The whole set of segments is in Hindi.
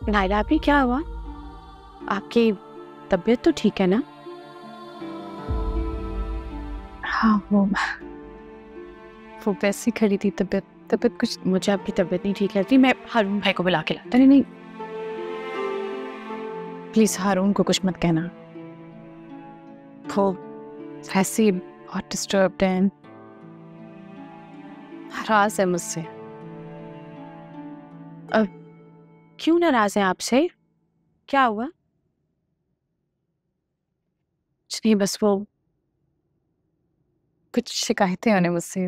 नायला आपी, क्या हुआ? आपकी तबीयत तो ठीक है ना? हाँ, वो वैसी खड़ी थी तबीयत कुछ। मुझे आपकी तबीयत नहीं ठीक लगती, मैं हारून भाई को बुला के लाती अरे नहीं, प्लीज हारून को कुछ मत कहना। वो ऐसी बहुत डिस्टर्ब्ड है, नाराज है मुझसे। क्यों नाराज हैं आपसे? क्या हुआ? कुछ नहीं, बस वो कुछ शिकायतें आने मुझसे।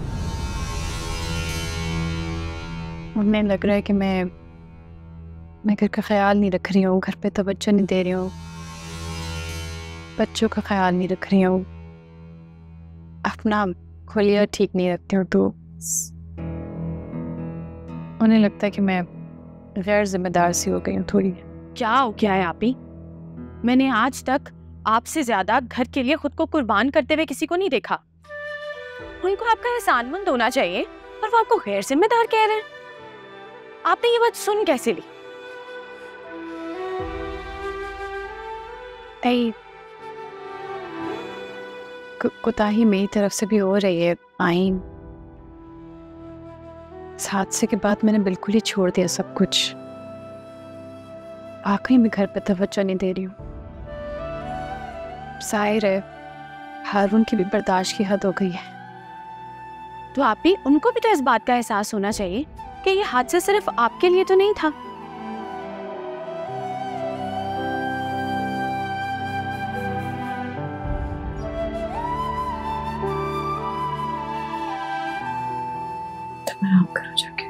उन्हें लग रहा है कि मैं घर का ख्याल नहीं रख रही हूँ, घर पे तवज्जो नहीं दे रही हूँ, बच्चों का ख्याल नहीं रख रही हूँ, अपना खुलिया ठीक नहीं रखती हूँ। तो उन्हें लगता है कि मैं गैर जिम्मेदार सी हो गई हूँ थोड़ी। क्या हो गया है आपी? मैंने आज तक आपसे ज्यादा घर के लिए खुद को कुर्बान करते हुए किसी को नहीं देखा। उनको आपका एहसानमंद होना चाहिए और वो आपको गैर जिम्मेदार कह रहे हैं। आपने ये बात सुन कैसे ली? कोताही मेरी तरफ से भी हो रही है आइन। इस हादसे के बाद मैंने बिल्कुल ही छोड़ दिया सब कुछ। वाकई में घर पे तवज्जो नहीं दे रही हूँ। जाहिर है हारून की भी बर्दाश्त की हद हो गई है। तो आप भी, उनको भी तो इस बात का एहसास होना चाहिए कि ये हादसा सिर्फ आपके लिए तो नहीं था। तुम आराम करो जाके।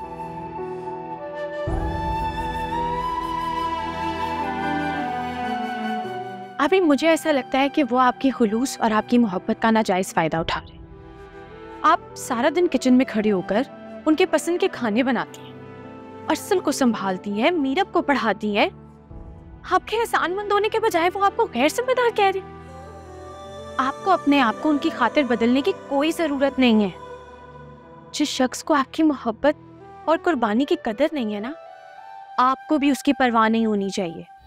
अभी मुझे ऐसा लगता है कि वो आपकी खुलूस और आपकी मोहब्बत का नाजायज फायदा उठा रहे हैं। आप सारा दिन किचन में खड़े होकर उनके पसंद के खाने बनाती हैं, अरसल को संभालती हैं, मीरब को पढ़ाती हैं। आपके एहसानमंद होने के बजाय वो आपको गैर जिम्मेदार कह रहे। आपको अपने आप को उनकी खातिर बदलने की कोई जरूरत नहीं है। जिस शख्स को आपकी मोहब्बत और कुर्बानी की कदर नहीं है ना, आपको भी उसकी परवाह नहीं होनी चाहिए।